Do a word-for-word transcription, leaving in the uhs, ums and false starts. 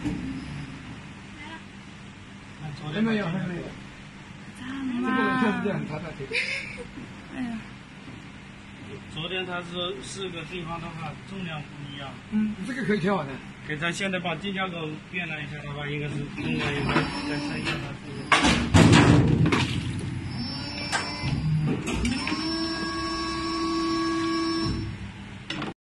还没有，还没有。这个人就是这样，他在这里。 哎呀。 昨天他说四个地方的话重量不一样。 嗯，这个可以调的。 给他现在把地价给变了一下的话，应该是重量应该再升一下它。